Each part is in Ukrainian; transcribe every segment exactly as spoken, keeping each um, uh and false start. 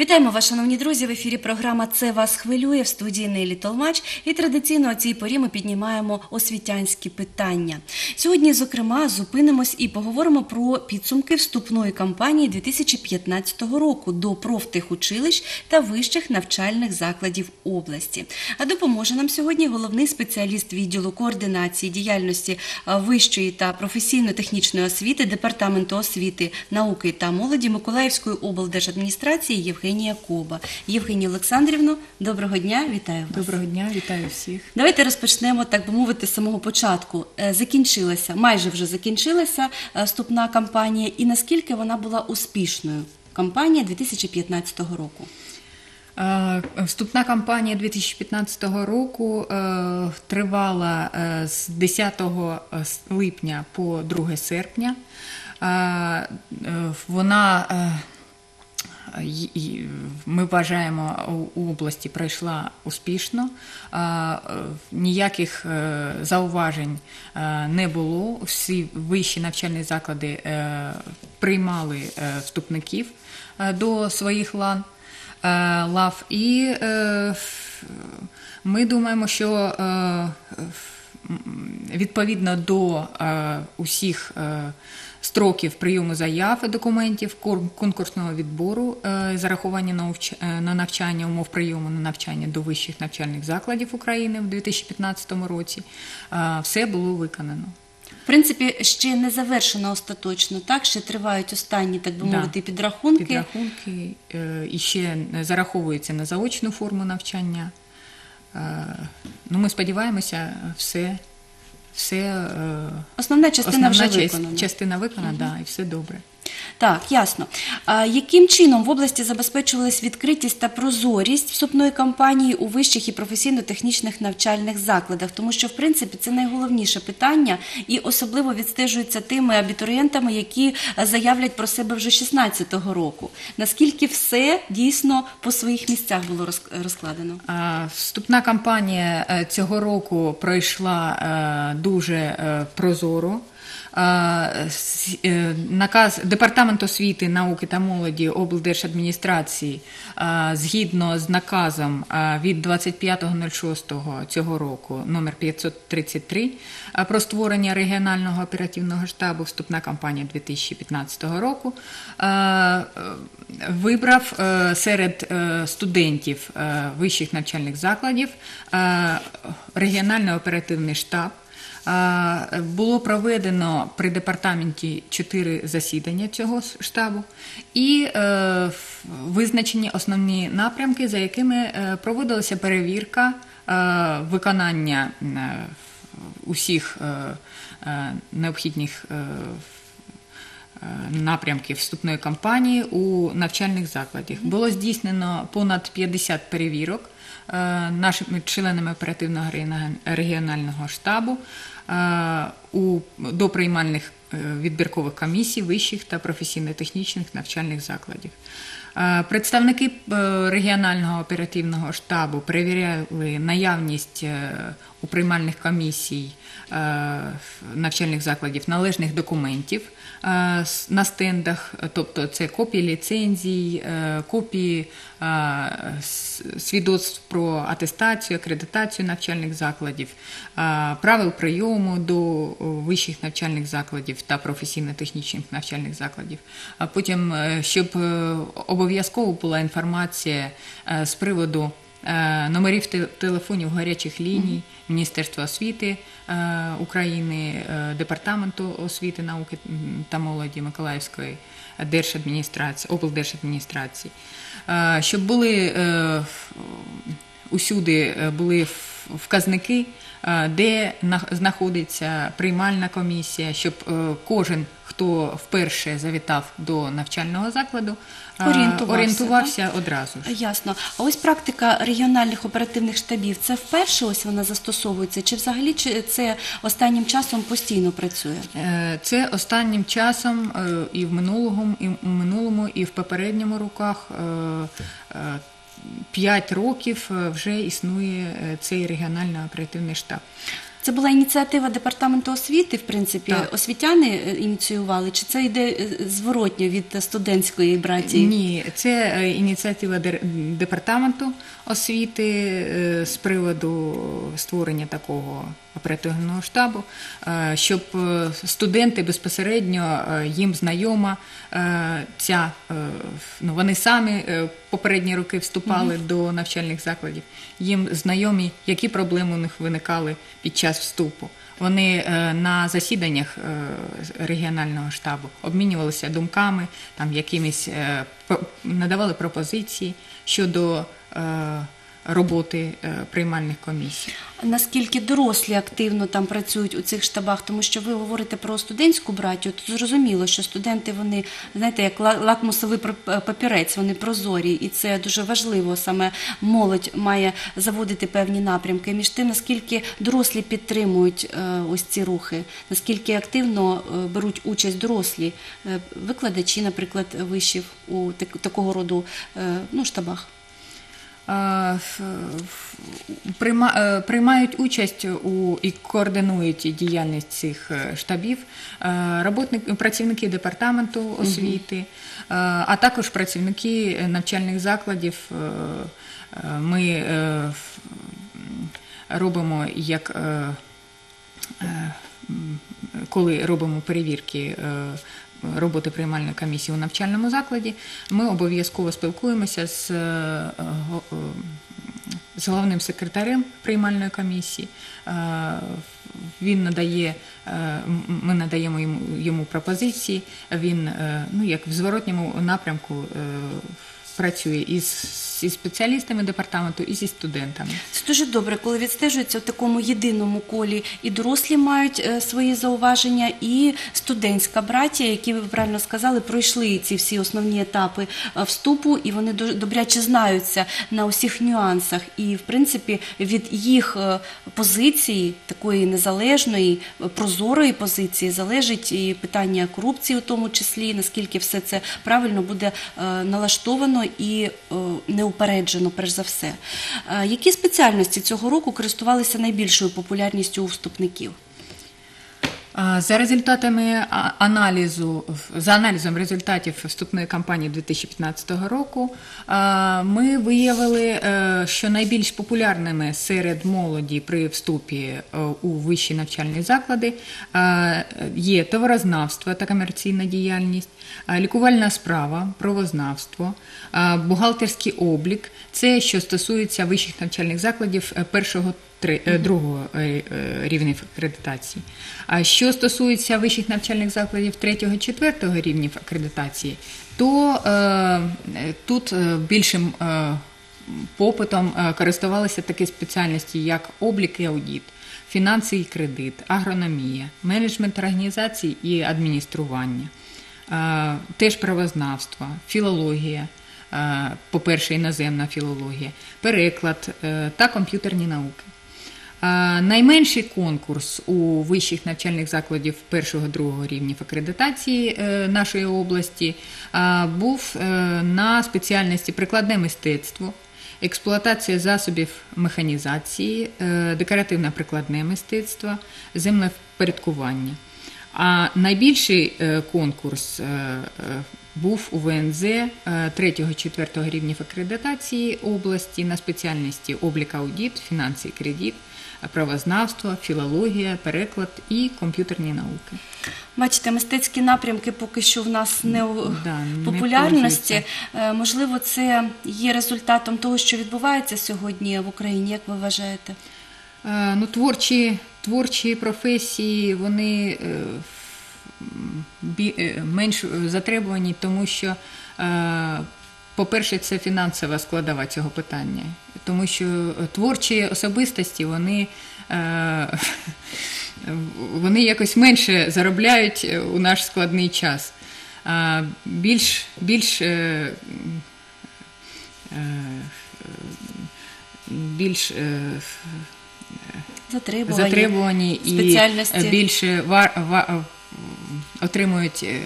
Вітаємо вас, шановні друзі! В ефірі програма «Це вас хвилює» в студії Нелі Толмач. І традиційно о цій порі ми піднімаємо освітянські питання. Сьогодні, зокрема, зупинимось і поговоримо про підсумки вступної кампанії дві тисячі п'ятнадцятого року до профтехучилищ та вищих навчальних закладів області. А допоможе нам сьогодні головний спеціаліст відділу координації діяльності вищої та професійно-технічної освіти Департаменту освіти, науки та молоді Миколаївської облдержадміністрації Євгенія Коба. Євгенія Олександрівна, доброго дня, вітаю вас. Доброго дня, вітаю всіх. Давайте розпочнемо, так би мовити, з самого початку. Закінчилася, майже вже закінчилася вступна кампанія, і наскільки вона була успішною, кампанія дві тисячі п'ятнадцятого року? Вступна кампанія дві тисячі п'ятнадцятого року е, тривала е, з десятого липня по друге серпня. Е, е, вона, е, ми вважаємо, у області пройшла успішно. Е, ніяких е, зауважень е, не було. Всі вищі навчальні заклади е, приймали е, вступників е, до своїх лан. лав. І е, ми думаємо, що е, відповідно до е, усіх е, строків прийому заяв і документів, конкурсного відбору, е, зарахування на, на навчання, умов прийому на навчання до вищих навчальних закладів України в дві тисячі п'ятнадцятому році, е, все було виконано. В принципі, ще не завершено остаточно, так? Ще тривають останні, так би мовити, да. підрахунки. Підрахунки, е, і ще зараховуються на заочну форму навчання. Е, ну, ми сподіваємося, все, все е, основна частина основна вже виконана. Частина, частина виконана, угу. да, і все добре. Так, ясно. А яким чином в області забезпечувалась відкритість та прозорість вступної кампанії у вищих і професійно-технічних навчальних закладах? Тому що, в принципі, це найголовніше питання і особливо відстежується тими абітурієнтами, які заявлять про себе вже шістнадцятого року. Наскільки все дійсно по своїх місцях було розкладено? Вступна кампанія цього року пройшла дуже прозоро. Наказ Департамент освіти, науки та молоді облдержадміністрації згідно з наказом від двадцять п'ятого шостого цього року номер п'ятсот тридцять три про створення регіонального оперативного штабу вступна кампанія дві тисячі п'ятнадцятого року вибрав серед студентів вищих навчальних закладів регіональний оперативний штаб. Було проведено при департаменті чотири засідання цього штабу і е, визначені основні напрямки, за якими е, проводилася перевірка е, виконання е, усіх е, е, необхідних е, напрямків вступної кампанії у навчальних закладах. Було здійснено понад п'ятдесят перевірок нашими членами оперативного регіонального штабу у, до приймальних відбіркових комісій вищих та професійно-технічних навчальних закладів. Представники регіонального оперативного штабу перевіряли наявність у приймальних комісій навчальних закладів належних документів на стендах, тобто це копії ліцензій, копії свідоцтв про атестацію, акредитацію навчальних закладів, правил прийому до вищих навчальних закладів та професійно-технічних навчальних закладів. А потім, щоб обов'язково була інформація з приводу номерів телефонів гарячих ліній Міністерства освіти України, Департаменту освіти, науки та молоді Миколаївської держадміністрації, облдержадміністрації, щоб були усюди були вказники, де знаходиться приймальна комісія, щоб кожен, хто вперше завітав до навчального закладу, орієнтувався, орієнтувався одразу ж. Ясно. А ось практика регіональних оперативних штабів, це вперше ось вона застосовується? Чи взагалі чи це останнім часом постійно працює? Це останнім часом і в минулому, і в минулому, і в попередньому роках П'ять років вже існує цей регіональний оперативний штаб. Це була ініціатива департаменту освіти, в принципі, Так. освітяни е, ініціювали, чи це йде е, зворотньо від студентської братії? Ні, це е, ініціатива дер- департаменту освіти е, з приводу створення такого оперативного штабу, е, щоб е, студенти безпосередньо е, їм знайома е, ця, е, ну вони самі е, попередні роки вступали до навчальних закладів, їм знайомі, які проблеми у них виникали під час вступу. Вони е, на засіданнях е, регіонального штабу обмінювалися думками, там якимись е, про- надавали пропозиції щодо е, роботи е, приймальних комісій. Наскільки дорослі активно там працюють у цих штабах? Тому що ви говорите про студентську братію, то зрозуміло, що студенти, вони, знаєте, як ла- лакмусовий пр- папірець, вони прозорі, і це дуже важливо, саме молодь має заводити певні напрямки. Між тим, наскільки дорослі підтримують е, ось ці рухи, наскільки активно е, беруть участь дорослі е, викладачі, наприклад, вишів у так- такого роду е, ну, штабах? Е, ф- ф- прийма- е, Приймають участь у і координують діяльність цих е, штабів е, роботник, працівники департаменту освіти, е, а також працівники навчальних закладів. Е, е, Ми е, ф- робимо як е, е, м, коли робимо перевірки е, роботи приймальної комісії у навчальному закладі, ми обов'язково спілкуємося з, е, го- е, з головним секретарем приймальної комісії. Е, Він надає, е, м- ми надаємо йому, йому пропозиції, він е, ну, як в зворотньому напрямку е, працює із, зі спеціалістами департаменту і зі студентами. Це дуже добре, коли відстежується в такому єдиному колі. І дорослі мають е, свої зауваження, і студентська братія, які, ви правильно сказали, пройшли ці всі основні етапи е, вступу, і вони до- добряче знаються на усіх нюансах. І, в принципі, від їх е, позиції, такої незалежної, е, прозорої позиції, залежить і питання корупції у тому числі, наскільки все це правильно буде е, налаштовано і е, неупереджено, перш за все. Е, Які спеціальності цього року користувалися найбільшою популярністю у вступників? А, За результатами а, аналізу, за аналізом результатів вступної кампанії дві тисячі п'ятнадцятого року, а, ми виявили, е, що найбільш популярними серед молоді при вступі е, у вищі навчальні заклади е, є товарознавство та комерційна діяльність, е, лікувальна справа, правознавство, е, бухгалтерський облік. Це що стосується вищих навчальних закладів е, першого три- е, другого е, е, рівнів акредитації. А що стосується вищих навчальних закладів третього, четвертого рівнів акредитації, то е, тут е, більшим е, попитом е, користувалися такі спеціальності, як облік і аудит, фінанси і кредит, агрономія, менеджмент організацій і адміністрування, е, теж правознавство, філологія, е, по-перше, іноземна філологія, переклад е, та комп'ютерні науки. Е, Найменший конкурс у вищих навчальних закладів першого-другого рівнів акредитації е, нашої області е, був е, на спеціальності прикладне мистецтво, експлуатація засобів механізації, е, декоративно-прикладне мистецтво, землевпорядкування. А найбільший е, конкурс е, е, був у ВНЗ третього-четвертого рівнів акредитації області на спеціальності облік аудит, фінанси і кредит, правознавство, філологія, переклад і комп'ютерні науки. Бачите, мистецькі напрямки поки що в нас не у Да, не популярності. пользуються. Е, Можливо, це є результатом того, що відбувається сьогодні в Україні, як ви вважаєте? Е, Ну, творчі, творчі професії, вони е, бі- е, менш затребувані, тому що, е, по-перше, це фінансова складова цього питання, тому що творчі особистості, вони, е, вони якось менше заробляють у наш складний час. Е, Більш, більш е, е, більш е, Затребувані, затребувані і спеціальності. більше ва, ва, отримують е,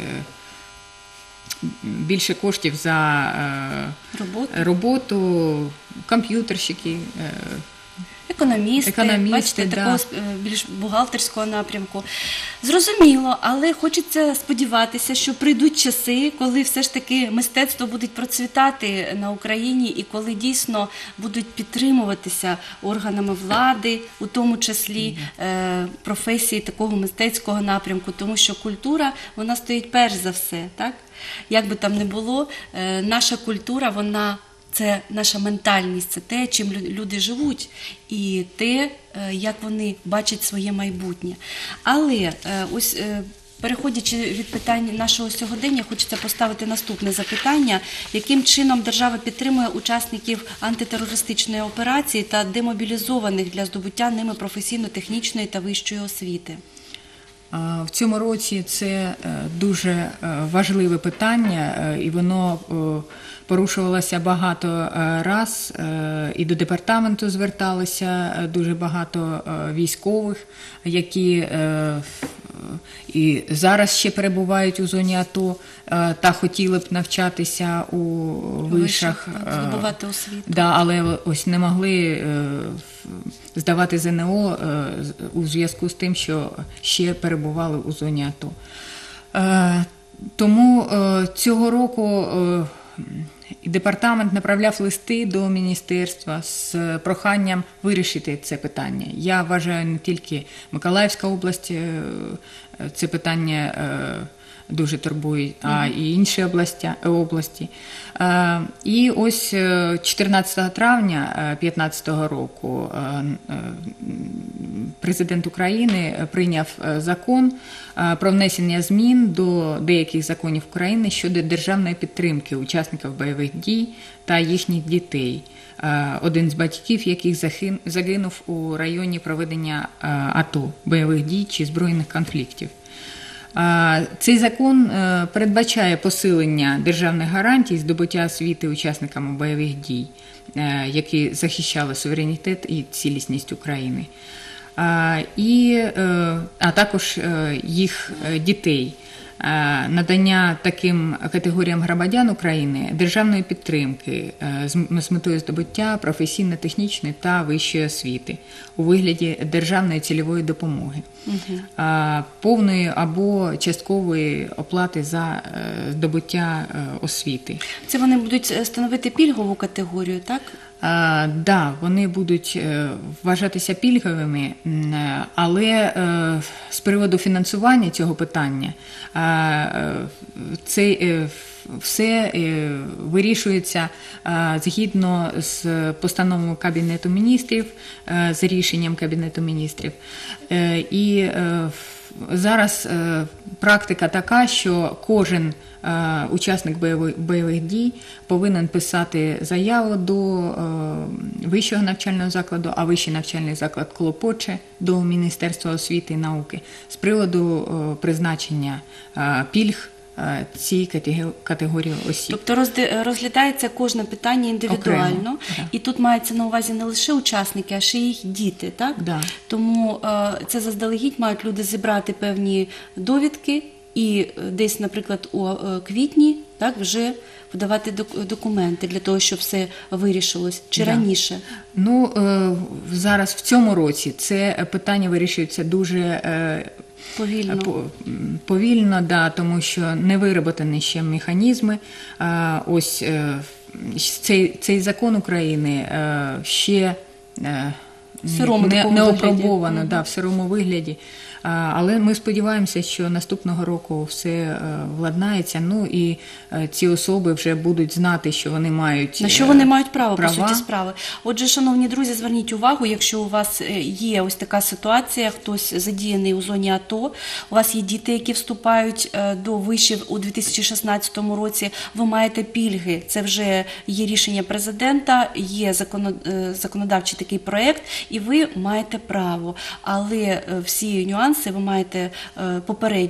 більше коштів за е, Роботу. роботу, комп'ютерщики. е, економісти, Економісти, бачите, да. такого е, більш бухгалтерського напрямку. Зрозуміло, але хочеться сподіватися, що прийдуть часи, коли все ж таки мистецтво буде процвітати на Україні і коли дійсно будуть підтримуватися органами влади, у тому числі е, професії такого мистецького напрямку, тому що культура, вона стоїть перш за все, так? Як би там не було, е, наша культура, вона це наша ментальність, це те, чим лю- люди живуть, і те, е, як вони бачать своє майбутнє. Але е, ось е, переходячи від питань нашого сьогодення, хочеться поставити наступне запитання: яким чином держава підтримує учасників антитерористичної операції та демобілізованих для здобуття ними професійно-технічної та вищої освіти? А, В цьому році це е, дуже е, важливе питання, е, і воно е, порушувалося багато е, раз, е, і до департаменту зверталися е, дуже багато е, військових, які е, і зараз ще перебувають у зоні АТО е, та хотіли б навчатися у вишах, е, здобувати освіту. да, але ось не могли е, здавати ЗНО е, з- у зв'язку з тим, що ще перебували у зоні АТО. Е, Тому е, цього року е, і департамент направляв листи до міністерства з проханням вирішити це питання. Я вважаю, не тільки Миколаївська область е, це питання е, дуже турбує, а і інші області. області. Е, І ось е, чотирнадцятого травня дві тисячі п'ятнадцятого року е, е, президент України прийняв е, закон е, про внесення змін до деяких законів України щодо державної підтримки учасників бойових дій та їхніх дітей, е, один з батьків яких загин- загинув у районі проведення е, АТО, бойових дій чи збройних конфліктів. А, Цей закон е, передбачає посилення державних гарантій здобуття освіти учасниками бойових дій, е, які захищали суверенітет і цілісність України, а, і, е, а також е, їх е, дітей. Е, Надання таким категоріям громадян України державної підтримки е, з з метою здобуття професійно-технічної та вищої освіти у вигляді державної цільової допомоги, е, повної або часткової оплати за е, здобуття е, освіти. Це вони будуть е, становити пільгову категорію, так? А, да, вони будуть е, вважатися пільговими, м, е, але е, з приводу фінансування цього питання е, е, це е, все е, вирішується е, згідно з постановою Кабінету міністрів, е, за рішенням Кабінету міністрів. Е, І е, зараз е, практика така, що кожен е, учасник бойових, бойових дій повинен писати заяву до е, вищого навчального закладу, а вищий навчальний заклад клопоче до Міністерства освіти і науки з приводу е, призначення е, пільг е, цій катего- категорії осіб. Тобто розди- розглядається кожне питання індивідуально, Окремо, да. і тут мається на увазі не лише учасники, а ще й їх діти, так? Да. Тому е, це заздалегідь мають люди зібрати певні довідки і е, десь, наприклад, у е, квітні, так, вже подавати док- документи для того, щоб все вирішилось, чи Да. раніше. Ну, е, зараз в цьому році це питання вирішується дуже е, Повільно. по- м, повільно, да, тому що не вироботані ще механізми. Е, Ось е, цей, цей закон України е, ще е, В сирому не, такому не вигляді. опробовано, Мгм. да, в сирому вигляді. А, Але ми сподіваємося, що наступного року все е, владнається. Ну і е, ці особи вже будуть знати, що вони мають На що е, вони мають право, права. по суті справи. Отже, шановні друзі, зверніть увагу, якщо у вас е, є ось така ситуація, хтось задіяний у зоні АТО, у вас є діти, які вступають е, до вишів у дві тисячі шістнадцятому році, ви маєте пільги. Це вже є рішення президента, є законо- е, законодавчий такий проєкт, і ви маєте право. Але е, всі нюанси ви маєте е, попередньо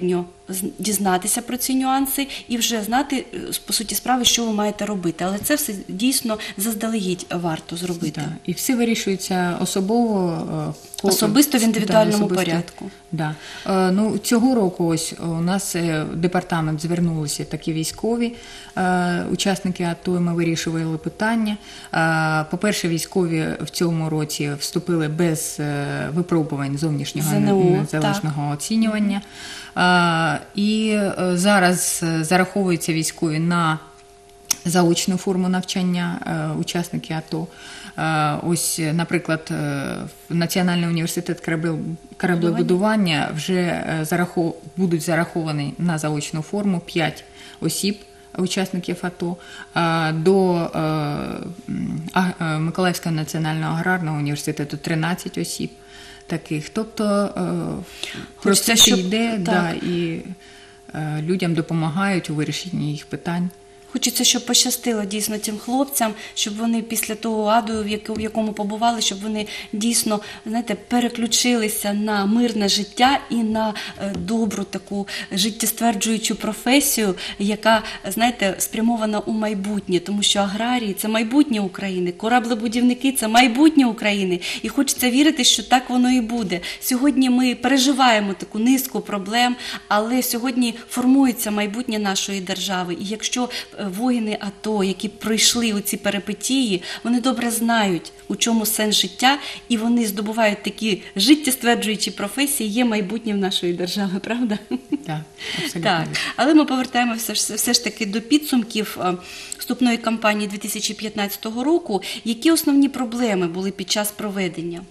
з- дізнатися про ці нюанси і вже знати, е, по суті справи, що ви маєте робити. Але це все дійсно заздалегідь варто зробити. Да. І все вирішується особово. е, ко- Особисто в індивідуальному да, особисто. порядку. Да. Е, ну, цього року ось у нас е, в департамент звернулися такі військові е, учасники АТО, і ми вирішували питання. Е, по-перше, військові в цьому році вступили без е, випробувань зовнішнього ЗНО, незалежного оцінювання. Е, і е, зараз е, зараховуються військові на заочну форму навчання е, учасники АТО. Е, Ось, наприклад, е, Національний університет корабель- кораблебудування вже е, зарахов... будуть зараховані на заочну форму п'ять осіб, учасників АТО, е, до е, м, а- е, Миколаївського національного аграрного університету тринадцять осіб таких. Тобто е, Хочеться, процес щоб- йде, так. да, і е, людям допомагають у вирішенні їх питань. Хочеться, щоб пощастило дійсно цим хлопцям, щоб вони після того аду, в яку- в якому побували, щоб вони дійсно, знаєте, переключилися на мирне життя і на е, добру таку життєстверджуючу професію, яка, знаєте, спрямована у майбутнє, тому що аграрії – це майбутнє України, кораблебудівники – це майбутнє України. І хочеться вірити, що так воно і буде. Сьогодні ми переживаємо таку низку проблем, але сьогодні формується майбутнє нашої держави. І якщо е, воїни АТО, які пройшли оці перипетії, вони добре знають, у чому сенс життя, і вони здобувають такі життєстверджуючі професії, є майбутнім нашої держави, правда? Да, абсолютно. Так, але ми повертаємося все, все ж таки до підсумків е, вступної кампанії дві тисячі п'ятнадцятого року. Які основні проблеми були під час проведення?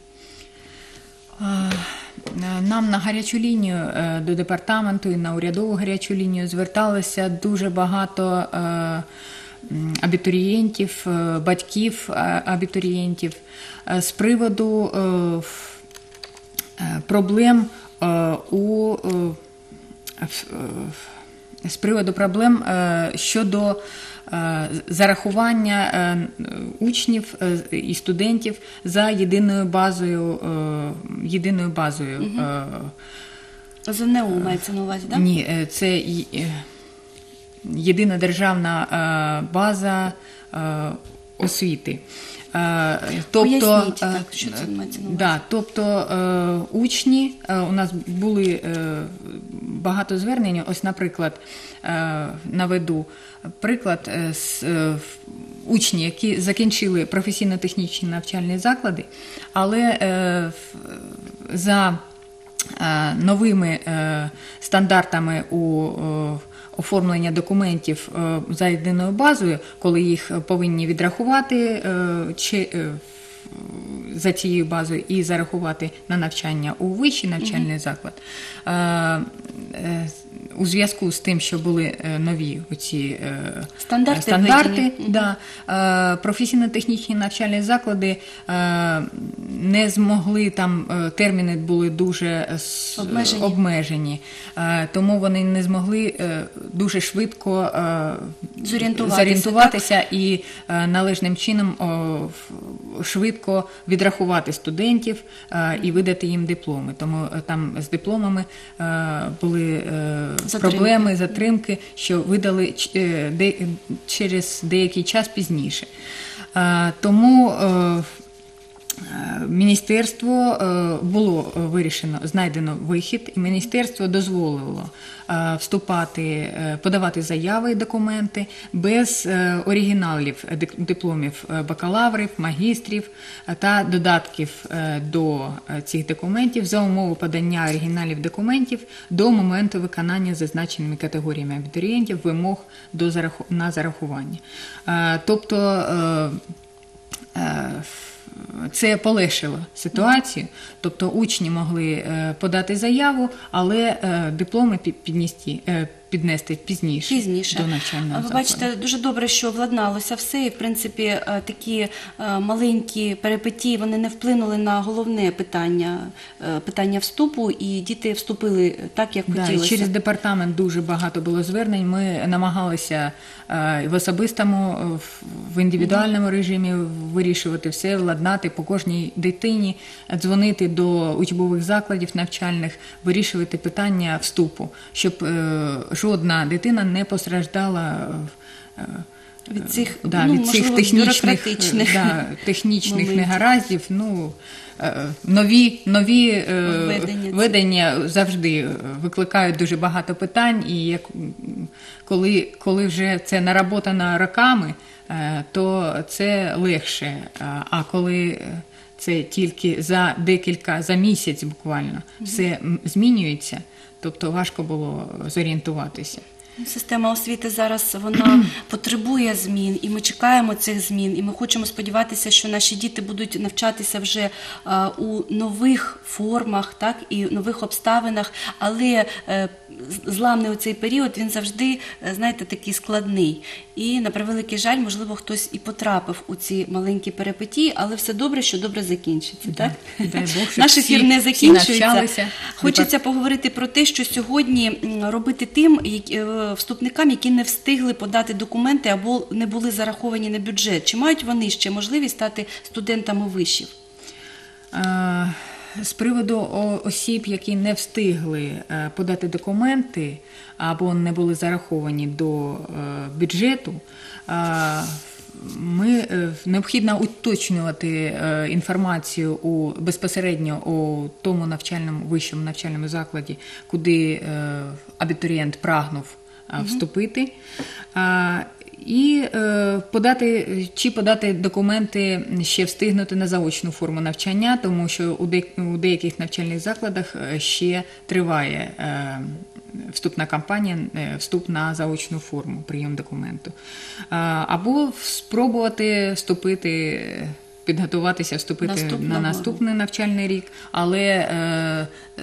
А, Нам на гарячу лінію е, до департаменту і на урядову гарячу лінію зверталося дуже багато е, м, абітурієнтів, е, батьків е, абітурієнтів е, з приводу е, ф- е, проблем е, у е, в- е, з приводу проблем е, щодо е, зарахування е, учнів е, і студентів за єдиною базою, е, єдиною базою. е, ЗНО мається на увазі, так? Ні, е, це й- е, єдина державна е, база е, освіти. Е, Поясніть, е, так, що це мається на увазі. Да, тобто е, учні, е, у нас були е, багато звернень, ось, наприклад, е, наведу приклад, е, з, е, в- учні, які закінчили професійно-технічні навчальні заклади, але е, в- за е, новими е, стандартами у е, оформлення документів е, за єдиною базою, коли їх повинні відрахувати е, чи е, за цією базою і зарахувати на навчання у вищий навчальний заклад. Е, е, У зв'язку з тим, що були е, нові оці е, Стандарти стандарти введені. да, е, професійно-технічні навчальні заклади е, не змогли, там е, терміни були дуже е, с- Обмежені. обмежені, е, тому вони не змогли е, дуже швидко е, Зорієнтуватися, зорієнтуватися і е, належним чином о, в- швидко відрахувати студентів е, і видати їм дипломи. Тому е, там з дипломами е, були е, Затримки. проблеми, затримки, що видали ч- е, де- через деякий час пізніше. Е, Тому е, Е, Міністерство е, було е, вирішено, знайдено вихід, і міністерство дозволило е, вступати, е, подавати заяви і документи без е, оригіналів дик- дипломів е, бакалаврів, магістрів е, та додатків е, до е, цих документів за умови подання оригіналів документів до моменту виконання зазначеними категоріями абітурієнтів вимог до зараху- на зарахування. Е, Тобто е, е, це полегшило ситуацію, тобто учні могли е, подати заяву, але е, дипломи пі- піднести, е, піднести пізніше, Пізніше. до навчального Ви закладу. бачите, дуже добре, що владналося все, і в принципі е, такі е, маленькі перипетії, вони не вплинули на головне питання, е, питання вступу, і діти вступили так, як Да, і хотілося. через департамент дуже багато було звернень. Ми намагалися е, в особистому, е, в- в індивідуальному режимі вирішувати все, владнати по кожній дитині, дзвонити до учбових закладів навчальних, вирішувати питання вступу, щоб е, жодна дитина не постраждала е, Від цих, да, ну, від цих можливо, технічних, бюрократичних да, технічних моментів. негараздів. Ну, е, нові, нові е, Введення. ведення завжди викликають дуже багато питань, і як, коли, коли вже це наработано роками, е, то це легше. А коли це тільки за декілька, за місяць буквально все м, змінюється, тобто важко було зорієнтуватися. Система освіти зараз вона потребує змін, і ми чекаємо цих змін, і ми хочемо сподіватися, що наші діти будуть навчатися вже а, у нових формах, так, і нових обставинах, але е, з- зламний у цей період, він завжди, е, знаєте, такий складний. І, на превеликий жаль, можливо, хтось і потрапив у ці маленькі перипетії, але все добре, що добре закінчиться, так? Дай Бог, щоб Наш всі- ефір не всі закінчується. навчалися. Хочеться поговорити про те, що сьогодні м, робити тим які- е, вступникам, які не встигли подати документи або не були зараховані на бюджет. Чи мають вони ще можливість стати студентами вишів? Е, З приводу о- осіб, які не встигли е, подати документи або не були зараховані до е, бюджету, е, ми е, необхідно уточнювати е, інформацію у безпосередньо у тому навчальному вищому навчальному закладі, куди е, абітурієнт прагнув е, вступити. Е, І е, подати чи подати документи ще встигнути на заочну форму навчання, тому що у, де, у деяких навчальних закладах е, ще триває е, вступна кампанія, е, вступ на заочну форму, прийом документу. Е, або спробувати вступити, підготуватися, вступити Наступного на наступний навчальний рік, але е, е,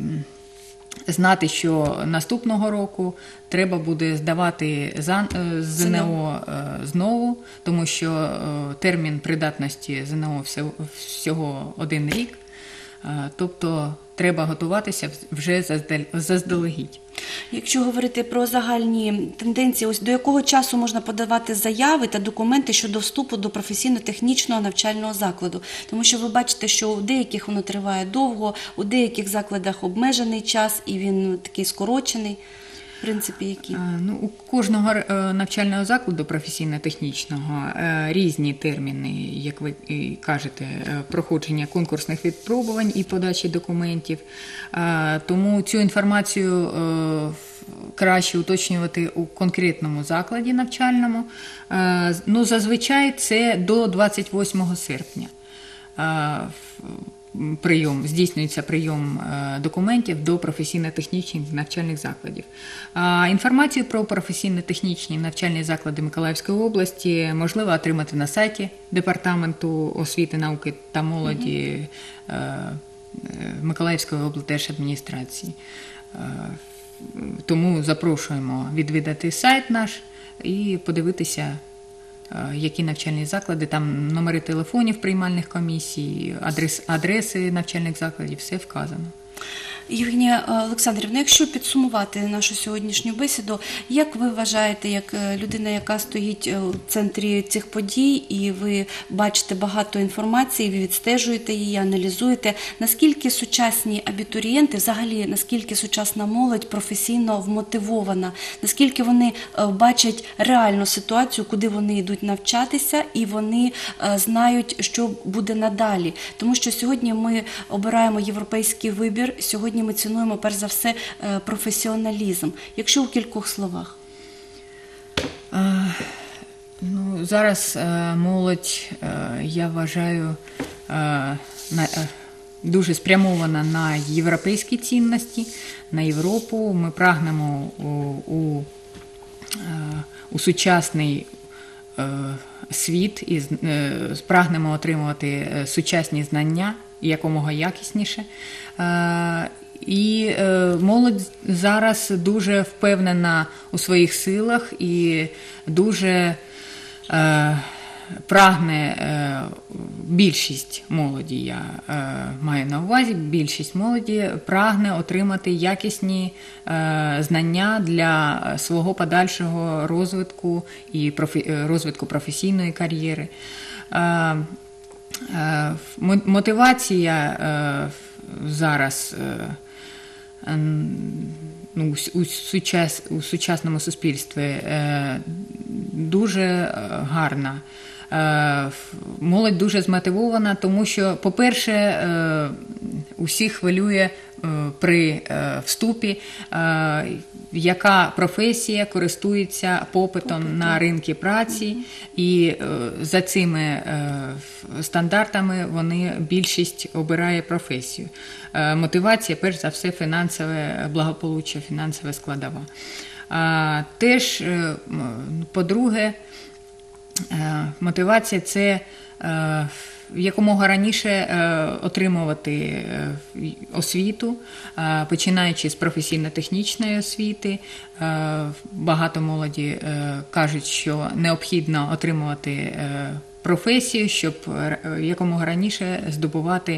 знати, що наступного року треба буде здавати за- е, ЗНО е, знову, тому що е, термін придатності ЗНО всього, всього один рік, Е, тобто треба готуватися вже заздаль- заздалегідь. Якщо говорити про загальні тенденції, ось до якого часу можна подавати заяви та документи щодо вступу до професійно-технічного навчального закладу? Тому що ви бачите, що у деяких воно триває довго, у деяких закладах обмежений час і він такий скорочений. В принципі, які? Е, Ну, у кожного е, навчального закладу професійно-технічного е, різні терміни, як ви і кажете, е, проходження конкурсних випробувань і подачі документів. Е, Тому цю інформацію е, краще уточнювати у конкретному закладі навчальному. Е, Ну, зазвичай це до двадцять восьмого серпня. Е, Прийом здійснюється прийом е, документів до професійно-технічних навчальних закладів. А інформацію про професійно-технічні навчальні заклади Миколаївської області можливо отримати на сайті Департаменту освіти, науки та молоді е, е, Миколаївської облдержадміністрації. Е, Тому запрошуємо відвідати сайт наш і подивитися, які навчальні заклади, там номери телефонів приймальних комісій, адрес, адреси навчальних закладів, все вказано. Євгенія Олександрівна, якщо підсумувати нашу сьогоднішню бесіду, як ви вважаєте, як людина, яка стоїть у центрі цих подій, і ви бачите багато інформації, ви відстежуєте її, аналізуєте, наскільки сучасні абітурієнти, взагалі, наскільки сучасна молодь професійно вмотивована, наскільки вони бачать реальну ситуацію, куди вони йдуть навчатися, і вони знають, що буде надалі. Тому що сьогодні ми обираємо європейський вибір, сьогодні ми цінуємо, перш за все, професіоналізм. Якщо у кількох словах. А, ну, зараз а, молодь, а, я вважаю, а, на, а, дуже спрямована на європейські цінності, на Європу. Ми прагнемо у, у, а, у сучасний а, світ і а, прагнемо отримувати сучасні знання якомога якісніше. і е, молодь зараз дуже впевнена у своїх силах і дуже е, прагне, е, більшість молоді, я е, маю на увазі, більшість молоді прагне отримати якісні е, знання для свого подальшого розвитку і профі, розвитку професійної кар'єри. Е, е, мотивація е, зараз е, ну, у, сучас, у сучасному суспільстві е, дуже гарна. Молодь дуже змотивована, тому що, по-перше, усіх хвилює при вступі, яка професія користується попитом на ринку праці, і за цими стандартами вони більшість обирає професію. Мотивація, перш за все, фінансове благополуччя, фінансова складова. Теж, по-друге, мотивація – це якомога раніше отримувати освіту, починаючи з професійно-технічної освіти. Багато молоді кажуть, що необхідно отримувати професію, щоб якомога раніше здобувати,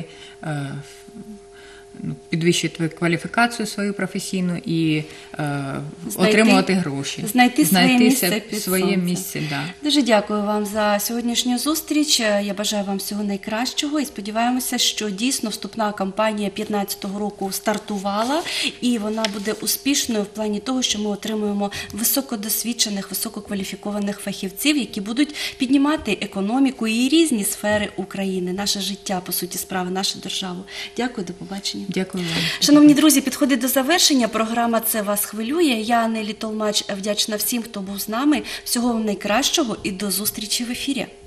підвищувати кваліфікацію свою професійну і е, знайти, отримувати гроші. Знайти, знайти своє місце під своє сонцем. місце, да. Дуже дякую вам за сьогоднішню зустріч. Я бажаю вам всього найкращого і сподіваємося, що дійсно вступна кампанія п'ятнадцятого року стартувала і вона буде успішною в плані того, що ми отримуємо високодосвідчених, висококваліфікованих фахівців, які будуть піднімати економіку і різні сфери України, наше життя, по суті справи, нашу державу. Дякую, до побачення. Дякую вам. Шановні друзі, підходить до завершення. Програма «Це вас хвилює». Я, Нелі Толмач, вдячна всім, хто був з нами. Всього вам найкращого і до зустрічі в ефірі.